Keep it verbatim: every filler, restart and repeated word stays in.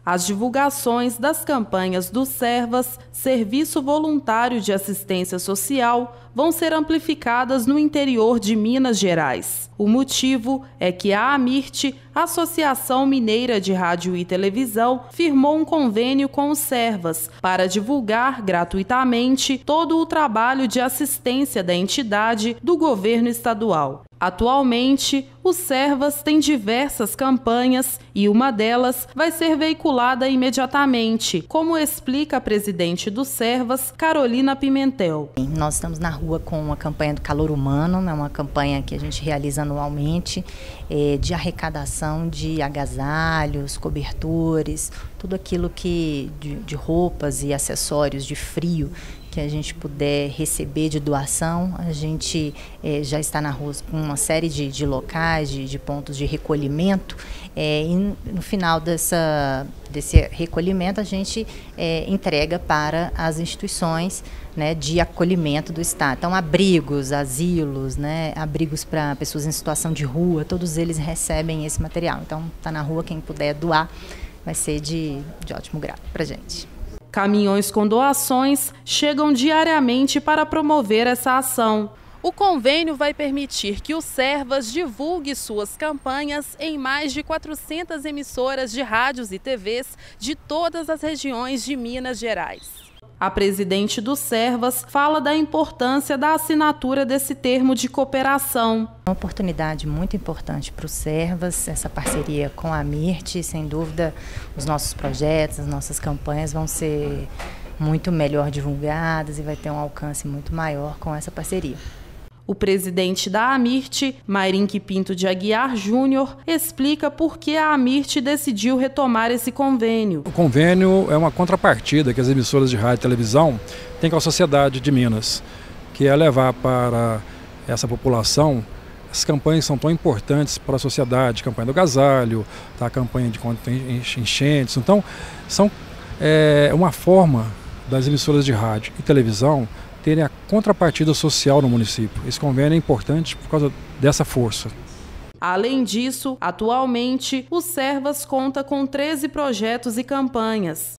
As divulgações das campanhas do Servas, Serviço Voluntário de Assistência Social, vão ser amplificadas no interior de Minas Gerais. O motivo é que a AMIRT, Associação Mineira de Rádio e Televisão, firmou um convênio com o Servas para divulgar gratuitamente todo o trabalho de assistência da entidade do governo estadual. Atualmente, o Servas tem diversas campanhas e uma delas vai ser veiculada imediatamente, como explica a presidente do Servas, Carolina Pimentel. Nós estamos na rua com a campanha do Calor Humano, é uma campanha que a gente realiza anualmente, é, de arrecadação de agasalhos, cobertores, tudo aquilo que de, de roupas e acessórios de frio que a gente puder receber de doação. A gente é, já está na rua com uma série de, de locais, de, de pontos de recolhimento, é, e no final dessa, desse recolhimento a gente é, entrega para as instituições, né, de acolhimento do Estado. Então, abrigos, asilos, né, abrigos para pessoas em situação de rua, todos eles recebem esse material. Então, está na rua, quem puder doar vai ser de, de ótimo grado para a gente. Caminhões com doações chegam diariamente para promover essa ação. O convênio vai permitir que o Servas divulgue suas campanhas em mais de quatrocentas emissoras de rádios e T Vs de todas as regiões de Minas Gerais. A presidente do Servas fala da importância da assinatura desse termo de cooperação. Uma oportunidade muito importante para o Servas, essa parceria com a AMIRT. Sem dúvida, os nossos projetos, as nossas campanhas vão ser muito melhor divulgadas e vai ter um alcance muito maior com essa parceria. O presidente da AMIRT, Mairinque Pinto de Aguiar Júnior, explica por que a AMIRT decidiu retomar esse convênio. O convênio é uma contrapartida que as emissoras de rádio e televisão têm com a sociedade de Minas, que é levar para essa população. As campanhas são tão importantes para a sociedade, a campanha do agasalho, tá, a campanha de contra enchentes. Então, são é, uma forma das emissoras de rádio e televisão terem a contrapartida social no município. Esse convênio é importante por causa dessa força. Além disso, atualmente, o Servas conta com treze projetos e campanhas.